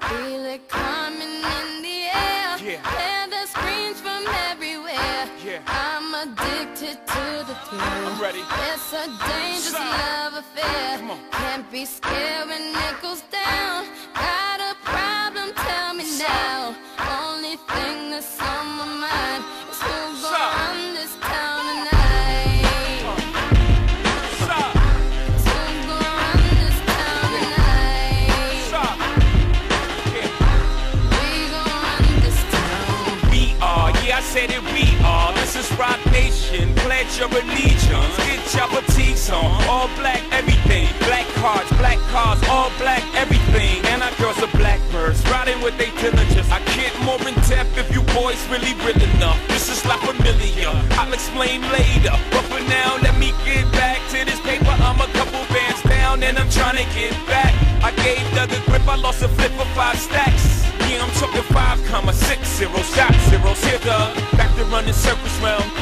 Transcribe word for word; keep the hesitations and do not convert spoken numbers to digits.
Feel it coming in the air. Yeah. Hear the screams from everywhere. Yeah. I'm addicted to the thrill. I'm ready. It's a dangerous Stop. love affair. Come on. Can't be scared when it goes down. Got a problem? Tell me now. Only thing that's on my mind is who's Stop. gonna run this town tonight. Stop. Who's gonna run this town tonight? Stop. Yeah. We gon' run this town. We are, yeah, I said it, we are. This is Rock Nation, pledge your allegiance. Get your boutiques on, all black everything. Black cards, black cars, all black everything. And our girls are blackbirds, riding with they diligence. I get more in depth if you boys really real enough. This is like familiar, I'll explain later. But for now, let me get back to this paper. I'm a couple bands down and I'm trying to get back. I gave the other grip, I lost a flip for five stacks. Yeah, I'm talking five comma six zero, shot zeros. Here the back to running circles round.